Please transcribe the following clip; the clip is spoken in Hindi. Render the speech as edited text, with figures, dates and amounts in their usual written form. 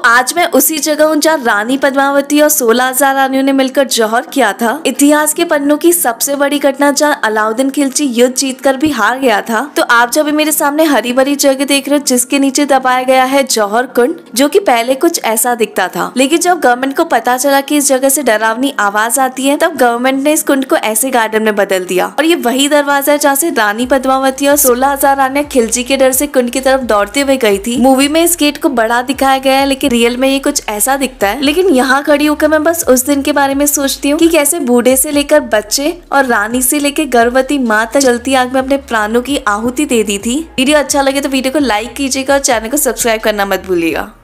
आज मैं उसी जगह हूँ जहाँ रानी पद्मावती और 16,000 रानियों ने मिलकर जौहर किया था। इतिहास के पन्नों की सबसे बड़ी घटना जहाँ अलाउद्दीन खिलजी युद्ध जीतकर भी हार गया था। तो आप जब मेरे सामने हरी भरी जगह देख रहे हो जिसके नीचे दबाया गया है जौहर कुंड, जो कि पहले कुछ ऐसा दिखता था, लेकिन जब गवर्नमेंट को पता चला कि इस जगह से डरावनी आवाज आती है तब गवर्नमेंट ने इस कुंड को ऐसे गार्डन में बदल दिया। और ये वही दरवाजा है जहाँ से रानी पद्मावती और 16,000 रानियां खिलजी के डर से कुंड की तरफ दौड़ते हुए गई थी। मूवी में इस गेट को बड़ा दिखाया गया है लेकिन रियल में ये कुछ ऐसा दिखता है। लेकिन यहाँ खड़ी होकर मैं बस उस दिन के बारे में सोचती हूँ कि कैसे बूढ़े से लेकर बच्चे और रानी से लेकर गर्भवती माँ तक जलती आग में अपने प्राणों की आहुति दे दी थी। वीडियो अच्छा लगे तो वीडियो को लाइक कीजिएगा और चैनल को सब्सक्राइब करना मत भूलिएगा।